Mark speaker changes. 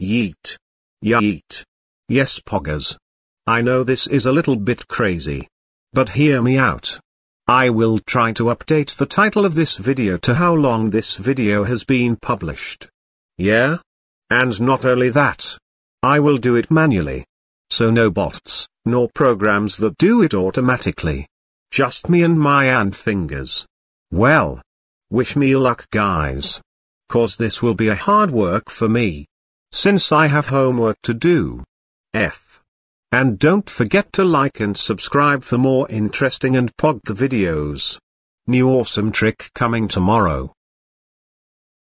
Speaker 1: Yeet. Yeet. Yes poggers. I know this is a little bit crazy. But hear me out. I will try to update the title of this video to how long this video has been published. Yeah? And not only that. I will do it manually. So no bots, nor programs that do it automatically. Just me and my ant fingers. Well. Wish me luck guys. Cause this will be a hard work for me. Since I have homework to do. And don't forget to like and subscribe for more interesting and pog videos. New awesome trick coming tomorrow.